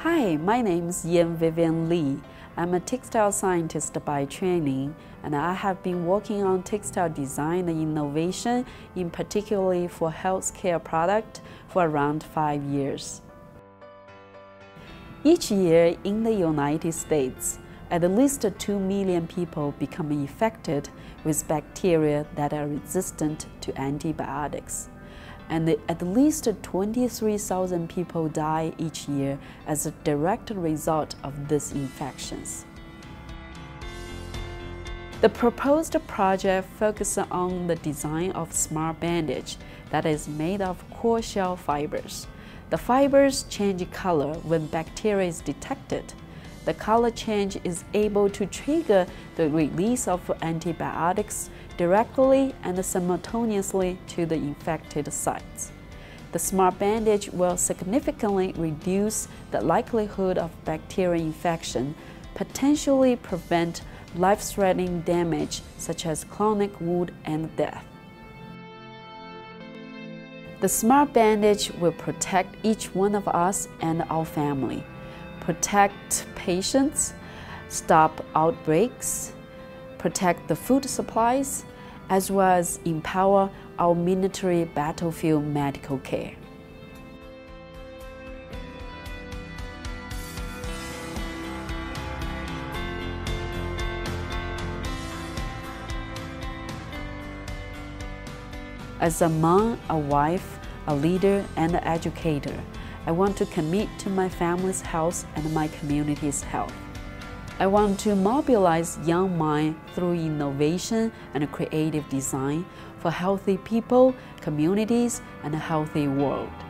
Hi, my name is Yan Vivian Lee. I'm a textile scientist by training, and I have been working on textile design and innovation, in particularly for healthcare products, for around 5 years. Each year in the United States, at least 2 million people become infected with bacteria that are resistant to antibiotics. And at least 23,000 people die each year as a direct result of these infections. The proposed project focuses on the design of smart bandage that is made of core shell fibers. The fibers change color when bacteria is detected. The color change is able to trigger the release of antibiotics directly and simultaneously to the infected sites. The smart bandage will significantly reduce the likelihood of bacterial infection, potentially prevent life-threatening damage such as chronic wound and death. The smart bandage will protect each one of us and our family, protect patients, stop outbreaks, protect the food supplies, as well as empower our military battlefield medical care. As a mom, a wife, a leader, and an educator, I want to commit to my family's health and my community's health. I want to mobilize young minds through innovation and creative design for healthy people, communities, and a healthy world.